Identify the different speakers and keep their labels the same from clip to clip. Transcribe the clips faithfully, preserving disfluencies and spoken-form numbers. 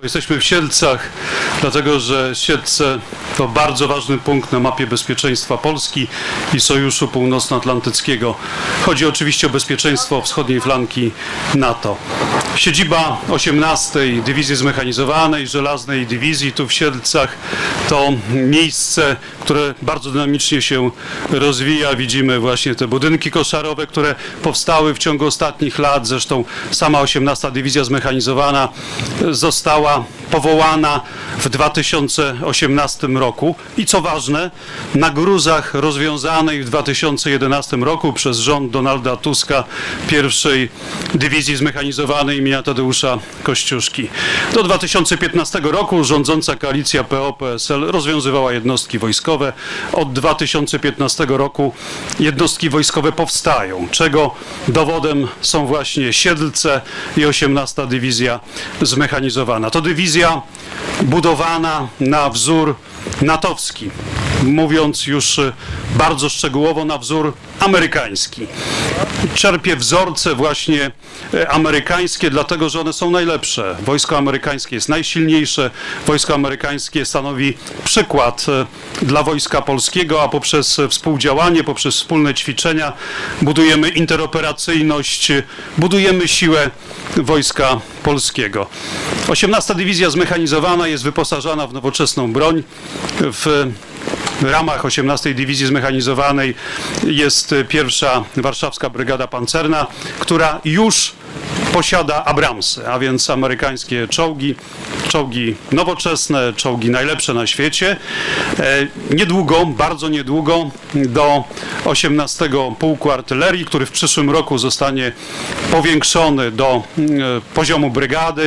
Speaker 1: Jesteśmy w Siedlcach, dlatego że Siedlce to bardzo ważny punkt na mapie bezpieczeństwa Polski i Sojuszu Północnoatlantyckiego. Chodzi oczywiście o bezpieczeństwo wschodniej flanki NATO. Siedziba osiemnastej Dywizji Zmechanizowanej, Żelaznej Dywizji tu w Siedlcach to miejsce, które bardzo dynamicznie się rozwija. Widzimy właśnie te budynki koszarowe, które powstały w ciągu ostatnich lat. Zresztą sama osiemnasta Dywizja Zmechanizowana została powołana w dwa tysiące osiemnastym roku i co ważne, na gruzach rozwiązanej w dwa tysiące jedenastym roku przez rząd Donalda Tuska pierwszej Dywizji Zmechanizowanej imienia Tadeusza Kościuszki. Do dwa tysiące piętnastego roku rządząca koalicja P O P S L rozwiązywała jednostki wojskowe. Od dwa tysiące piętnastego roku jednostki wojskowe powstają, czego dowodem są właśnie Siedlce i osiemnasta Dywizja Zmechanizowana. To dywizja budowana na wzór natowski, mówiąc już bardzo szczegółowo na wzór amerykański. Czerpie wzorce właśnie amerykańskie, dlatego że one są najlepsze. Wojsko amerykańskie jest najsilniejsze, wojsko amerykańskie stanowi przykład dla wojska polskiego, a poprzez współdziałanie, poprzez wspólne ćwiczenia budujemy interoperacyjność, budujemy siłę wojska polskiego. osiemnasta Dywizja Zmechanizowana jest wyposażana w nowoczesną broń. W ramach osiemnastej Dywizji Zmechanizowanej jest pierwsza Warszawska Brygada Pancerna, która już posiada Abramsy, a więc amerykańskie czołgi, czołgi nowoczesne, czołgi najlepsze na świecie. Niedługo, bardzo niedługo do osiemnastego Pułku Artylerii, który w przyszłym roku zostanie powiększony do poziomu brygady.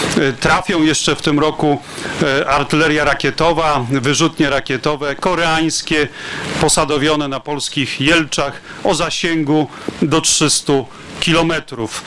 Speaker 1: Trafią jeszcze w tym roku artyleria rakietowa, wyrzutnie rakietowe, koreańskie, posadowione na polskich Jelczach o zasięgu do trzystu kilometrów.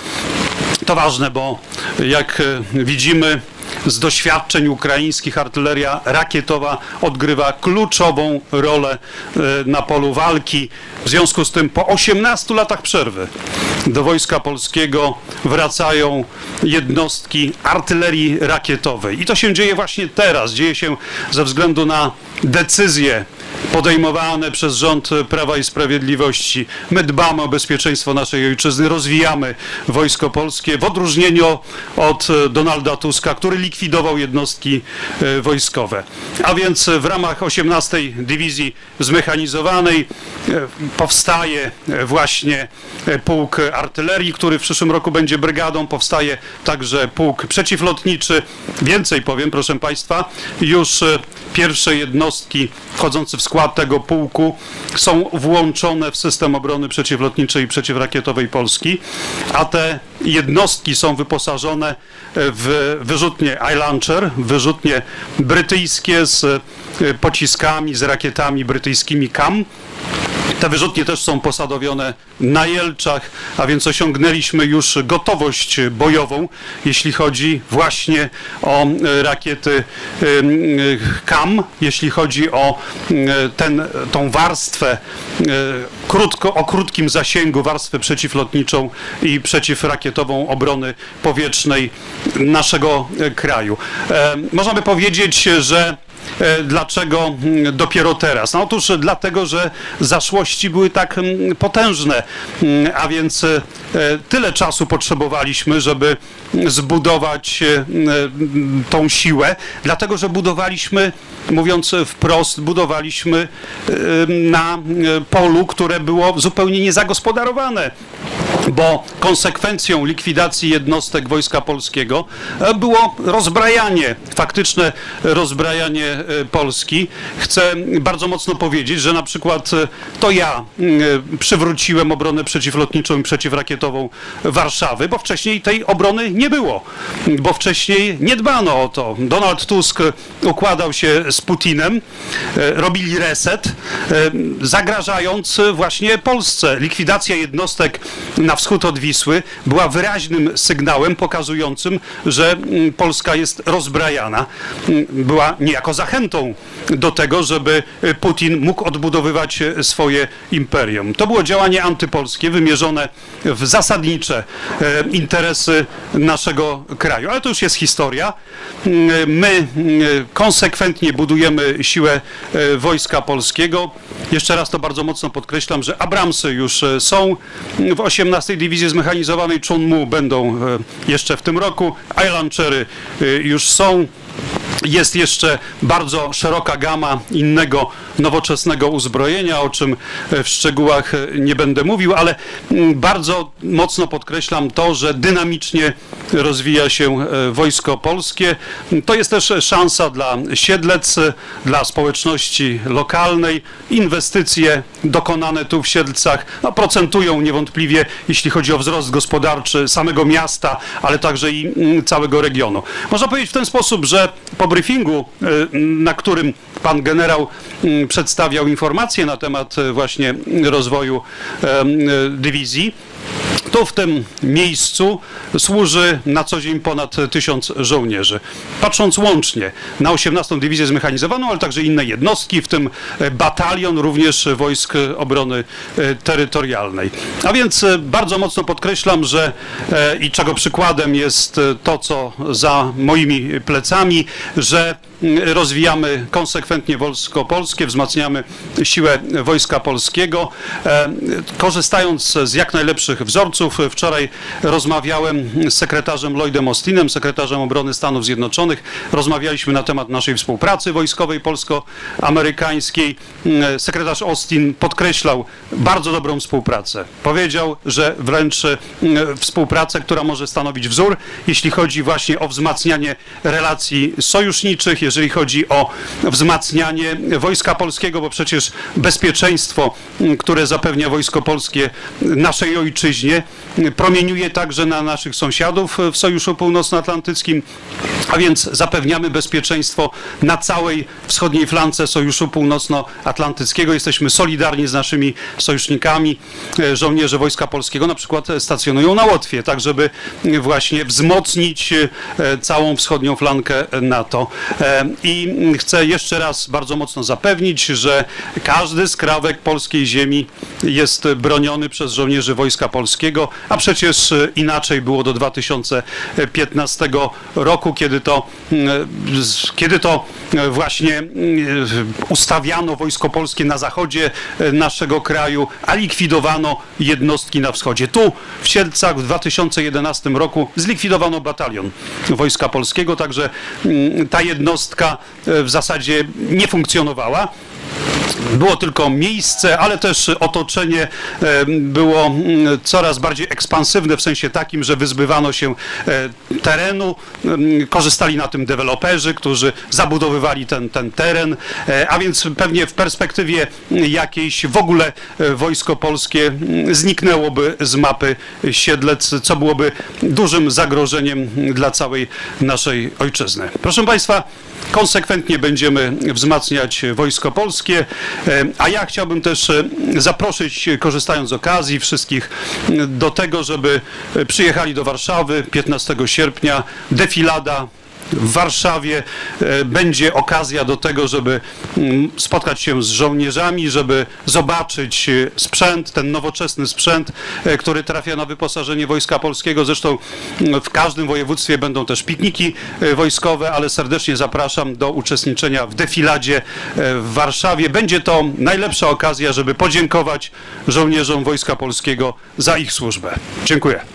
Speaker 1: To ważne, bo jak widzimy z doświadczeń ukraińskich, artyleria rakietowa odgrywa kluczową rolę na polu walki. W związku z tym po osiemnastu latach przerwy do Wojska Polskiego wracają jednostki artylerii rakietowej. I to się dzieje właśnie teraz. Dzieje się ze względu na decyzje podejmowane przez rząd Prawa i Sprawiedliwości. My dbamy o bezpieczeństwo naszej ojczyzny, rozwijamy Wojsko Polskie w odróżnieniu od Donalda Tuska, który likwidował jednostki wojskowe. A więc w ramach osiemnastej Dywizji Zmechanizowanej powstaje właśnie Pułk Artylerii, który w przyszłym roku będzie brygadą. Powstaje także Pułk Przeciwlotniczy. Więcej powiem, proszę Państwa, już pierwsze jednostki wchodzące w skład tego pułku są włączone w system obrony przeciwlotniczej i przeciwrakietowej Polski, a te jednostki są wyposażone w wyrzutnie iLauncher, wyrzutnie brytyjskie z pociskami, z rakietami brytyjskimi C A M. Te wyrzutnie też są posadowione na Jelczach, a więc osiągnęliśmy już gotowość bojową, jeśli chodzi właśnie o rakiety C A M, jeśli chodzi o ten, tą warstwę krótko, o krótkim zasięgu, warstwę przeciwlotniczą i przeciwrakietową obrony powietrznej naszego kraju. Można by powiedzieć, że dlaczego dopiero teraz? No otóż dlatego, że zaszłości były tak potężne, a więc tyle czasu potrzebowaliśmy, żeby zbudować tą siłę, dlatego, że budowaliśmy, mówiąc wprost, budowaliśmy na polu, które było zupełnie niezagospodarowane, bo konsekwencją likwidacji jednostek Wojska Polskiego było rozbrajanie, faktyczne rozbrajanie Polski. Chcę bardzo mocno powiedzieć, że na przykład to ja przywróciłem obronę przeciwlotniczą i przeciwrakietową Warszawy, bo wcześniej tej obrony nie było, bo wcześniej nie dbano o to. Donald Tusk układał się z Putinem, robili reset, zagrażając właśnie Polsce. Likwidacja jednostek na na wschód od Wisły była wyraźnym sygnałem pokazującym, że Polska jest rozbrajana. Była niejako zachętą do tego, żeby Putin mógł odbudowywać swoje imperium. To było działanie antypolskie, wymierzone w zasadnicze interesy naszego kraju. Ale to już jest historia. My konsekwentnie budujemy siłę Wojska Polskiego. Jeszcze raz to bardzo mocno podkreślam, że Abramsy już są w osiemnastej Dywizji Zmechanizowanej, Chunmu będą jeszcze w tym roku, Ilanchery już są. Jest jeszcze bardzo szeroka gama innego nowoczesnego uzbrojenia, o czym w szczegółach nie będę mówił, ale bardzo mocno podkreślam to, że dynamicznie rozwija się Wojsko Polskie. To jest też szansa dla Siedlec, dla społeczności lokalnej. Inwestycje dokonane tu w Siedlcach no, procentują niewątpliwie, jeśli chodzi o wzrost gospodarczy samego miasta, ale także i całego regionu. Można powiedzieć w ten sposób, że po briefingu, na którym pan generał przedstawiał informacje na temat właśnie rozwoju dywizji, tu w tym miejscu służy na co dzień ponad tysiąc żołnierzy. Patrząc łącznie na osiemnastą Dywizję Zmechanizowaną, ale także inne jednostki, w tym batalion również Wojsk Obrony Terytorialnej. A więc bardzo mocno podkreślam, że i czego przykładem jest to, co za moimi plecami, że rozwijamy konsekwentnie Wojsko Polskie, wzmacniamy siłę Wojska Polskiego, korzystając z jak najlepszych wzorców. Wczoraj rozmawiałem z sekretarzem Lloydem Austinem, sekretarzem obrony Stanów Zjednoczonych. Rozmawialiśmy na temat naszej współpracy wojskowej polsko-amerykańskiej. Sekretarz Austin podkreślał bardzo dobrą współpracę. Powiedział, że wręcz współpracę, która może stanowić wzór, jeśli chodzi właśnie o wzmacnianie relacji sojuszniczych, jeżeli chodzi o wzmacnianie Wojska Polskiego, bo przecież bezpieczeństwo, które zapewnia Wojsko Polskie naszej ojczyźnie, promieniuje także na naszych sąsiadów w Sojuszu Północnoatlantyckim, a więc zapewniamy bezpieczeństwo na całej wschodniej flance Sojuszu Północnoatlantyckiego. Jesteśmy solidarni z naszymi sojusznikami. Żołnierze Wojska Polskiego na przykład stacjonują na Łotwie, tak żeby właśnie wzmocnić całą wschodnią flankę NATO. I chcę jeszcze raz bardzo mocno zapewnić, że każdy skrawek polskiej ziemi jest broniony przez żołnierzy Wojska Polskiego, a przecież inaczej było do dwa tysiące piętnastego roku, kiedy to, kiedy to właśnie ustawiano Wojsko Polskie na zachodzie naszego kraju, a likwidowano jednostki na wschodzie. Tu w Siedlcach w dwa tysiące jedenastym roku zlikwidowano batalion Wojska Polskiego, także ta jednostka w zasadzie nie funkcjonowała. Było tylko miejsce, ale też otoczenie było coraz bardziej ekspansywne w sensie takim, że wyzbywano się terenu, korzystali na tym deweloperzy, którzy zabudowywali ten, ten teren, a więc pewnie w perspektywie jakiejś w ogóle Wojsko Polskie zniknęłoby z mapy Siedlec, co byłoby dużym zagrożeniem dla całej naszej ojczyzny. Proszę Państwa, konsekwentnie będziemy wzmacniać Wojsko Polskie, a ja chciałbym też zaprosić, korzystając z okazji, wszystkich do tego, żeby przyjechali do Warszawy piętnastego sierpnia, defilada w Warszawie. Będzie okazja do tego, żeby spotkać się z żołnierzami, żeby zobaczyć sprzęt, ten nowoczesny sprzęt, który trafia na wyposażenie Wojska Polskiego. Zresztą w każdym województwie będą też pikniki wojskowe, ale serdecznie zapraszam do uczestniczenia w defiladzie w Warszawie. Będzie to najlepsza okazja, żeby podziękować żołnierzom Wojska Polskiego za ich służbę. Dziękuję.